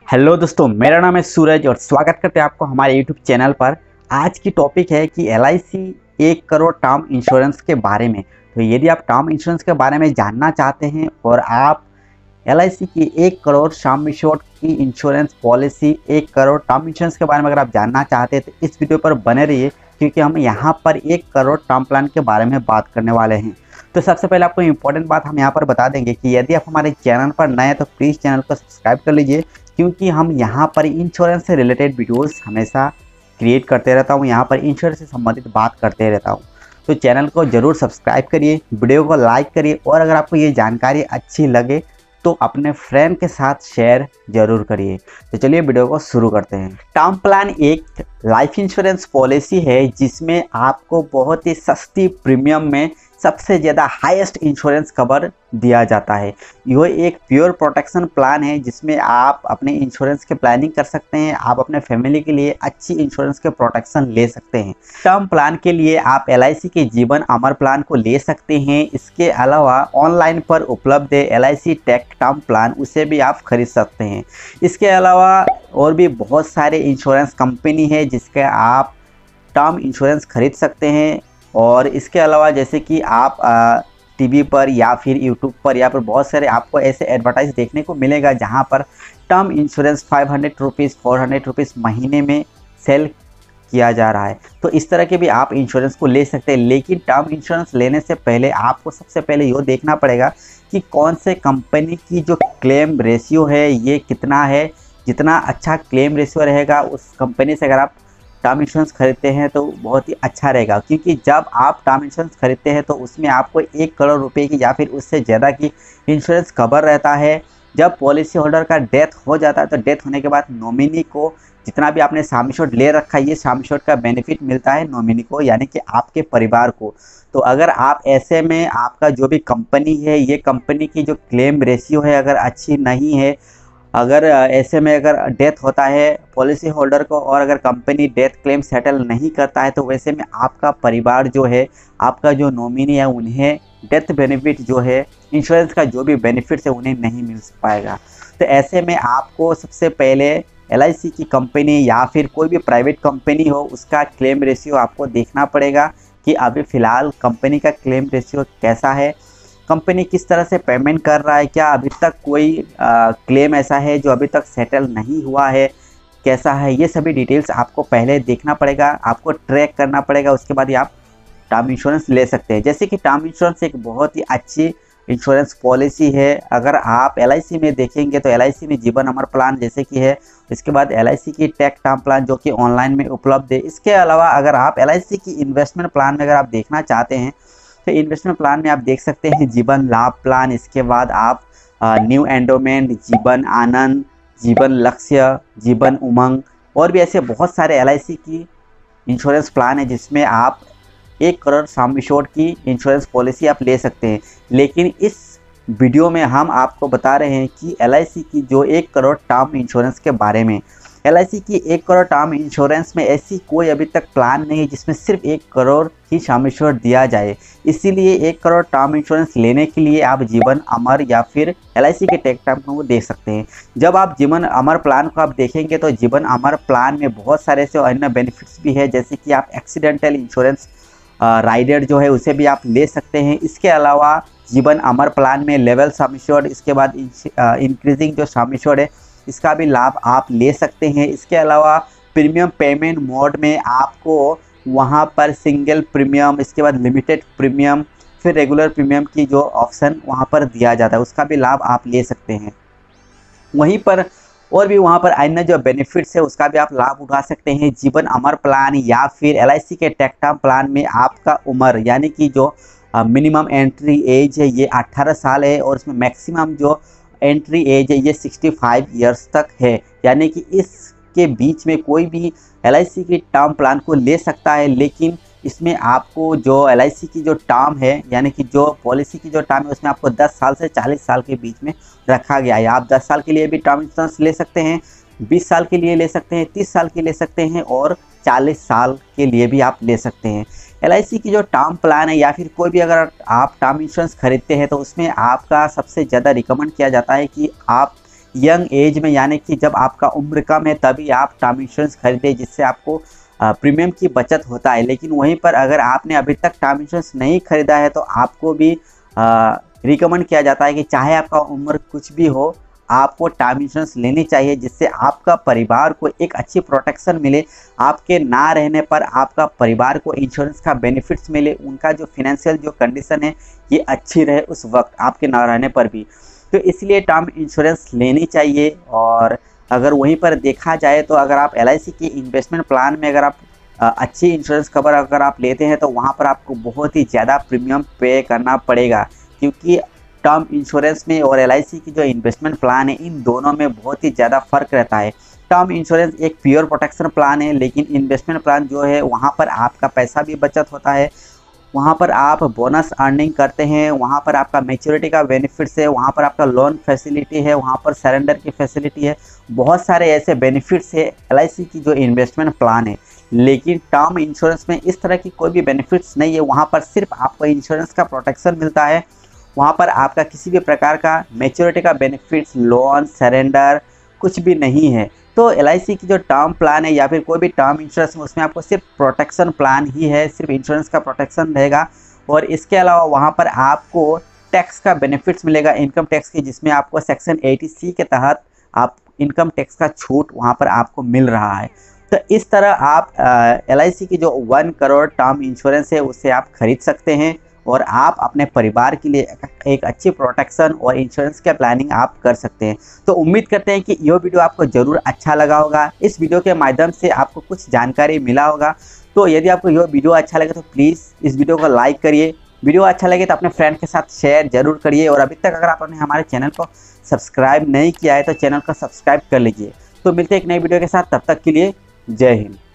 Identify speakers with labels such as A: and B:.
A: Hello दोस्तों, मेरा नाम है सूरज और स्वागत करते हैं आपको हमारे यूट्यूब चैनल पर। आज की टॉपिक है कि LIC 1 करोड़ टर्म इंश्योरेंस के बारे में। तो यदि आप टर्म इंश्योरेंस के बारे में जानना चाहते हैं और आप LIC की 1 करोड़ सम एश्योर्ड की insurance policy 1 crore term insurance के बारे में अगर आप जानना चाहते हैं तो इस वीडियो पर बने रहिए, क्योंकि हम यहाँ पर 1 करोड़ टर्म प्लान के बारे में बात करने वाले हैं। तो सबसे पहले आपको इम्पोर्टेंट बात हम यहाँ पर बता देंगे कि यदि आप हमारे चैनल पर नए हैं तो प्लीज़ चैनल को सब्सक्राइब कर लीजिए, क्योंकि हम यहाँ पर इंश्योरेंस से रिलेटेड वीडियोस हमेशा क्रिएट करते रहता हूँ। यहाँ पर इंश्योरेंस से संबंधित बात करते रहता हूँ, तो चैनल को ज़रूर सब्सक्राइब करिए, वीडियो को लाइक करिए और अगर आपको ये जानकारी अच्छी लगे तो अपने फ्रेंड के साथ शेयर जरूर करिए। तो चलिए वीडियो को शुरू करते हैं। टर्म प्लान एक लाइफ इंश्योरेंस पॉलिसी है जिसमें आपको बहुत ही सस्ती प्रीमियम में सबसे ज़्यादा हाईएस्ट इंश्योरेंस कवर दिया जाता है। यह एक प्योर प्रोटेक्शन प्लान है जिसमें आप अपने इंश्योरेंस के प्लानिंग कर सकते हैं, आप अपने फैमिली के लिए अच्छी इंश्योरेंस के प्रोटेक्शन ले सकते हैं। टर्म प्लान के लिए आप LIC के जीवन अमर प्लान को ले सकते हैं। इसके अलावा ऑनलाइन पर उपलब्ध है LIC टेक टर्म प्लान, उसे भी आप खरीद सकते हैं। इसके अलावा और भी बहुत सारे इंश्योरेंस कंपनी है जिसके आप टर्म इंश्योरेंस खरीद सकते हैं। और इसके अलावा जैसे कि आप टीवी पर या फिर यूट्यूब पर या फिर बहुत सारे आपको ऐसे एडवर्टाइज देखने को मिलेगा जहां पर टर्म इंश्योरेंस 500 रुपीज़ 400 रुपीज़ महीने में सेल किया जा रहा है। तो इस तरह के भी आप इंश्योरेंस को ले सकते हैं, लेकिन टर्म इंश्योरेंस लेने से पहले आपको सबसे पहले ये देखना पड़ेगा कि कौन से कंपनी की जो क्लेम रेशियो है ये कितना है। जितना अच्छा क्लेम रेशियो रहेगा उस कंपनी से अगर आप टर्म इंश्योरेंस खरीदते हैं तो बहुत ही अच्छा रहेगा, क्योंकि जब आप टर्म इंश्योरेंस खरीदते हैं तो उसमें आपको 1 करोड़ रुपए की या फिर उससे ज़्यादा की इंश्योरेंस कवर रहता है। जब पॉलिसी होल्डर का डेथ हो जाता है तो डेथ होने के बाद नॉमिनी को जितना भी आपने सम एश्योर्ड ले रखा है ये सम एश्योर्ड का बेनिफिट मिलता है नॉमिनी को, यानी कि आपके परिवार को। तो अगर आप ऐसे में आपका जो भी कंपनी है ये कंपनी की जो क्लेम रेशियो है अगर अच्छी नहीं है, अगर ऐसे में अगर डेथ होता है पॉलिसी होल्डर को और अगर कंपनी डेथ क्लेम सेटल नहीं करता है तो वैसे में आपका परिवार जो है, आपका जो नॉमिनी है, उन्हें डेथ बेनिफिट जो है इंश्योरेंस का जो भी बेनिफिट्स है उन्हें नहीं मिल पाएगा। तो ऐसे में आपको सबसे पहले LIC की कंपनी या फिर कोई भी प्राइवेट कंपनी हो उसका क्लेम रेशियो आपको देखना पड़ेगा कि अभी फ़िलहाल कंपनी का क्लेम रेशियो कैसा है, कंपनी किस तरह से पेमेंट कर रहा है, क्या अभी तक कोई क्लेम ऐसा है जो अभी तक सेटल नहीं हुआ है, कैसा है, ये सभी डिटेल्स आपको पहले देखना पड़ेगा, आपको ट्रैक करना पड़ेगा। उसके बाद ही आप टर्म इंश्योरेंस ले सकते हैं। जैसे कि टर्म इंश्योरेंस एक बहुत ही अच्छी इंश्योरेंस पॉलिसी है। अगर आप LIC में देखेंगे तो LIC में जीवन अमर प्लान जैसे कि है, इसके बाद LIC की टेक टर्म प्लान जो कि ऑनलाइन में उपलब्ध है। इसके अलावा अगर आप LIC की इन्वेस्टमेंट प्लान में अगर आप देखना चाहते हैं तो इन्वेस्टमेंट प्लान में आप देख सकते हैं जीवन लाभ प्लान, इसके बाद आप न्यू एंडोमेंट, जीवन आनंद, जीवन लक्ष्य, जीवन उमंग और भी ऐसे बहुत सारे LIC की इंश्योरेंस प्लान है जिसमें आप 1 करोड़ सम एश्योर्ड की इंश्योरेंस पॉलिसी आप ले सकते हैं। लेकिन इस वीडियो में हम आपको बता रहे हैं कि LIC की जो 1 करोड़ टर्म इंश्योरेंस के बारे में। LIC की 1 करोड़ टर्म इंश्योरेंस में ऐसी कोई अभी तक प्लान नहीं है जिसमें सिर्फ 1 करोड़ ही सम एश्योर्ड दिया जाए। इसीलिए 1 करोड़ टर्म इंश्योरेंस लेने के लिए आप जीवन अमर या फिर LIC के टेक टर्म को देख सकते हैं। जब आप जीवन अमर प्लान को आप देखेंगे तो जीवन अमर प्लान में बहुत सारे ऐसे अन्य बेनिफिट्स भी है, जैसे कि आप एक्सीडेंटल इंश्योरेंस राइडर जो है उसे भी आप ले सकते हैं। इसके अलावा जीवन अमर प्लान में लेवल सम एश्योर्ड, इसके बाद इंक्रीजिंग जो सम एश्योर्ड है इसका भी लाभ आप ले सकते हैं। इसके अलावा प्रीमियम पेमेंट मोड में आपको वहां पर सिंगल प्रीमियम, इसके बाद लिमिटेड प्रीमियम, फिर रेगुलर प्रीमियम की जो ऑप्शन वहां पर दिया जाता है उसका भी लाभ आप ले सकते हैं। वहीं पर और भी वहां पर अन्य जो बेनिफिट्स है उसका भी आप लाभ उठा सकते हैं। जीवन अमर प्लान या फिर LIC के टेक टर्म प्लान में आपका उम्र यानी कि जो मिनिमम एंट्री एज है ये 18 साल है और इसमें मैक्सिमम जो एंट्री एज है ये 65 ईयर्स तक है, यानी कि इसके बीच में कोई भी LIC की टर्म प्लान को ले सकता है। लेकिन इसमें आपको जो LIC की जो टर्म है यानी कि जो पॉलिसी की जो टर्म है उसमें आपको 10 साल से 40 साल के बीच में रखा गया है। आप 10 साल के लिए भी टर्म इंश्योरेंस ले सकते हैं, 20 साल के लिए ले सकते हैं, 30 साल के ले सकते हैं और 40 साल के लिए भी आप ले सकते हैं। LIC की जो टर्म प्लान है या फिर कोई भी अगर आप टर्म इंश्योरेंस खरीदते हैं तो उसमें आपका सबसे ज़्यादा रिकमेंड किया जाता है कि आप यंग एज में, यानी कि जब आपका उम्र कम है तभी आप टर्म इंश्योरेंस खरीदें, जिससे आपको प्रीमियम की बचत होता है। लेकिन वहीं पर अगर आपने अभी तक टर्म इंश्योरेंस नहीं खरीदा है तो आपको भी रिकमेंड किया जाता है कि चाहे आपका उम्र कुछ भी हो, आपको टर्म इंश्योरेंस लेनी चाहिए, जिससे आपका परिवार को एक अच्छी प्रोटेक्शन मिले। आपके ना रहने पर आपका परिवार को इंश्योरेंस का बेनिफिट्स मिले, उनका जो फाइनेंशियल जो कंडीशन है ये अच्छी रहे उस वक्त आपके ना रहने पर भी। तो इसलिए टर्म इंश्योरेंस लेनी चाहिए। और अगर वहीं पर देखा जाए तो अगर आप LIC की इन्वेस्टमेंट प्लान में अगर आप अच्छी इंश्योरेंस कवर अगर आप लेते हैं तो वहाँ पर आपको बहुत ही ज़्यादा प्रीमियम पे करना पड़ेगा, क्योंकि टर्म इंश्योरेंस में और LIC की जो इन्वेस्टमेंट प्लान है इन दोनों में बहुत ही ज़्यादा फ़र्क रहता है। टर्म इंश्योरेंस एक प्योर प्रोटेक्शन प्लान है, लेकिन इन्वेस्टमेंट प्लान जो है वहाँ पर आपका पैसा भी बचत होता है, वहाँ पर आप बोनस अर्निंग करते हैं, वहाँ पर आपका मैच्योरिटी का बेनिफिट्स है, वहाँ पर आपका लोन फैसिलिटी है, वहाँ पर सरेंडर की फैसिलिटी है, बहुत सारे ऐसे बेनिफिट्स है LIC की जो इन्वेस्टमेंट प्लान है। लेकिन टर्म इंश्योरेंस में इस तरह की कोई भी बेनिफिट्स नहीं है, वहाँ पर सिर्फ आपको इंश्योरेंस का प्रोटेक्शन मिलता है, वहाँ पर आपका किसी भी प्रकार का मैच्योरिटी का बेनिफिट्स, लोन, सरेंडर कुछ भी नहीं है। तो LIC की जो टर्म प्लान है या फिर कोई भी टर्म इंश्योरेंस में उसमें आपको सिर्फ प्रोटेक्शन प्लान ही है, सिर्फ इंश्योरेंस का प्रोटेक्शन रहेगा। और इसके अलावा वहाँ पर आपको टैक्स का बेनिफिट्स मिलेगा, इनकम टैक्स की, जिसमें आपको सेक्शन 80C के तहत आप इनकम टैक्स का छूट वहाँ पर आपको मिल रहा है। तो इस तरह आप LIC की जो 1 करोड़ टर्म इंश्योरेंस है उससे आप खरीद सकते हैं और आप अपने परिवार के लिए एक अच्छी प्रोटेक्शन और इंश्योरेंस का प्लानिंग आप कर सकते हैं। तो उम्मीद करते हैं कि यह वीडियो आपको ज़रूर अच्छा लगा होगा, इस वीडियो के माध्यम से आपको कुछ जानकारी मिला होगा। तो यदि आपको यह वीडियो अच्छा लगे तो प्लीज़ इस वीडियो को लाइक करिए, वीडियो अच्छा लगे तो अपने फ्रेंड के साथ शेयर जरूर करिए, और अभी तक अगर आपने हमारे चैनल को सब्सक्राइब नहीं किया है तो चैनल को सब्सक्राइब कर लीजिए। तो मिलते हैं एक नई वीडियो के साथ, तब तक के लिए जय हिंद।